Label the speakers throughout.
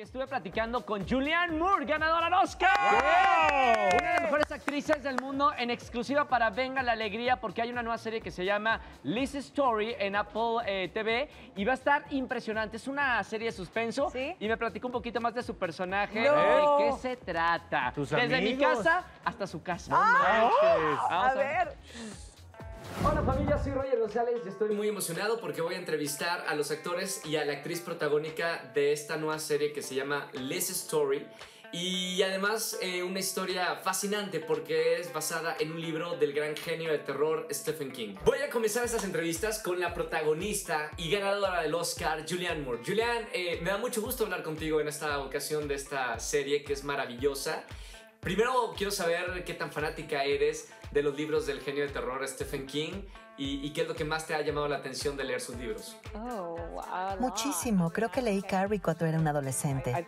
Speaker 1: Que estuve platicando con Julianne Moore, ganadora del Oscar.
Speaker 2: ¡Wow!
Speaker 1: Una de las mejores actrices del mundo, en exclusiva para Venga la Alegría, porque hay una nueva serie que se llama Liz Story en Apple TV y va a estar impresionante. Es una serie de suspenso.
Speaker 3: ¿Sí?
Speaker 1: Y me platicó un poquito más de su personaje.
Speaker 3: ¡No!
Speaker 1: ¿De qué se trata?
Speaker 2: ¿Tus
Speaker 1: Desde mi
Speaker 2: amigos?
Speaker 1: casa hasta su casa.
Speaker 3: A ver.
Speaker 1: Hola familia, soy Roger González y estoy muy emocionado porque voy a entrevistar a los actores y a la actriz protagónica de esta nueva serie que se llama Liz Story. Y además una historia fascinante porque es basada en un libro del gran genio de terror Stephen King. Voy a comenzar estas entrevistas con la protagonista y ganadora del Oscar, Julianne Moore. Julianne, me da mucho gusto hablar contigo en esta ocasión de esta serie que es maravillosa. Primero quiero saber qué tan fanática eres de los libros del genio de terror Stephen King y qué es lo que más te ha llamado la atención de leer sus libros.
Speaker 4: Muchísimo. Creo que leí Carrie cuando era un adolescente.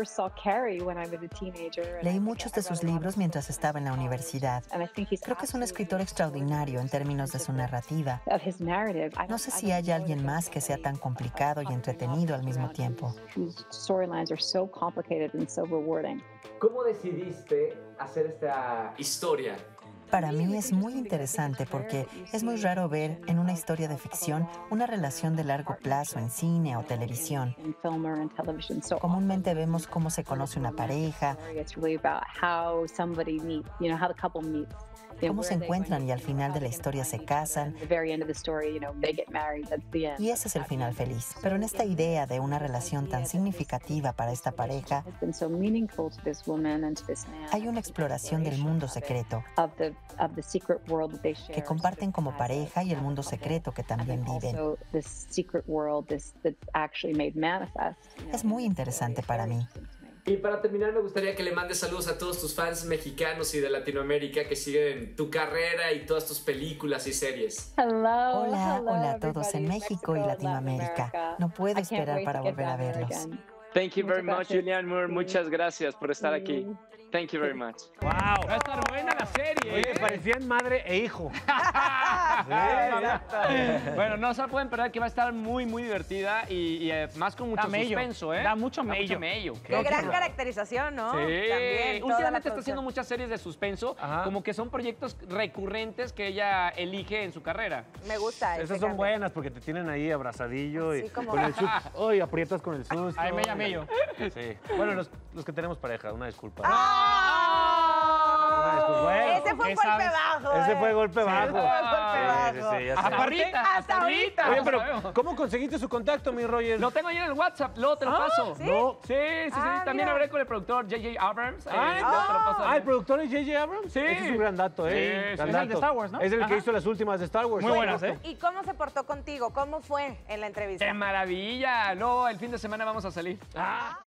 Speaker 4: Leí muchos de sus libros mientras estaba en la universidad. Creo que es un escritor extraordinario en términos de su narrativa. No sé si hay alguien más que sea tan complicado y entretenido al mismo tiempo.
Speaker 1: ¿Cómo decidiste hacer esta historia?
Speaker 4: Para mí es muy interesante porque es muy raro ver en una historia de ficción una relación de largo plazo en cine o televisión. Comúnmente vemos cómo se conoce una pareja, cómo se encuentran y al final de la historia se casan. Y ese es el final feliz. Pero en esta idea de una relación tan significativa para esta pareja, hay una exploración del mundo secreto que comparten como pareja y el mundo secreto que también viven. Es muy interesante para mí.
Speaker 1: Y para terminar me gustaría que le mandes saludos a todos tus fans mexicanos y de Latinoamérica que siguen tu carrera y todas tus películas y series.
Speaker 4: Hola a todos en México y Latinoamérica. No puedo esperar para volver a verlos.
Speaker 5: Thank you very much, Julianne Moore. Muchas gracias por estar aquí. Thank you very much.
Speaker 2: ¡Wow!
Speaker 1: Va a estar buena la serie.
Speaker 2: Oye, parecían madre e hijo.
Speaker 1: Bueno, no se la pueden perder que va a estar muy, muy divertida y más con mucho suspenso, ¿eh?
Speaker 6: Da mucho mello.
Speaker 3: Qué gran caracterización, ¿no?
Speaker 1: Sí,
Speaker 3: También, toda la
Speaker 1: últimamente está
Speaker 3: producción.
Speaker 1: haciendo muchas series de suspenso,
Speaker 2: Ajá.
Speaker 1: como que son proyectos recurrentes que ella elige en su carrera.
Speaker 3: Me gusta.
Speaker 2: Esas son buenas porque te tienen ahí abrazadillo y
Speaker 3: Sí, como-
Speaker 2: con el susto. Uy, aprietas con el susto.
Speaker 6: Ay, mello.
Speaker 2: Sí. Bueno, los que tenemos pareja, una disculpa.
Speaker 3: ¡Ah!
Speaker 2: Bueno,
Speaker 3: Ese fue
Speaker 6: ¿qué
Speaker 3: golpe
Speaker 6: sabes?
Speaker 3: bajo.
Speaker 2: Ese fue golpe bajo.
Speaker 3: Ese fue golpe
Speaker 2: Sí,
Speaker 3: bajo.
Speaker 2: sí, ya sé.
Speaker 6: Aparte,
Speaker 3: Hasta ahorita.
Speaker 2: Oye,
Speaker 1: lo
Speaker 2: pero
Speaker 1: sabemos.
Speaker 2: ¿cómo conseguiste su contacto, mi Roger?
Speaker 1: Lo tengo ahí en el WhatsApp, luego te lo paso.
Speaker 3: ¿sí?
Speaker 2: No.
Speaker 1: Sí. También
Speaker 3: mira.
Speaker 1: hablé con el productor J.J. Abrams.
Speaker 2: Ah,
Speaker 1: luego te lo paso.
Speaker 2: ¿el productor es J.J. Abrams?
Speaker 1: Sí.
Speaker 2: Ese es un gran dato, ¿eh?
Speaker 1: Sí,
Speaker 2: Gran
Speaker 1: sí.
Speaker 6: Es el de
Speaker 2: dato.
Speaker 6: Star Wars, ¿no?
Speaker 2: Es el que
Speaker 6: Ajá.
Speaker 2: hizo las últimas de Star Wars.
Speaker 6: Muy buenas, ¿eh?
Speaker 3: ¿Y cómo se portó contigo? ¿Cómo fue en la entrevista?
Speaker 1: ¡Qué maravilla! Luego el fin de semana vamos a salir.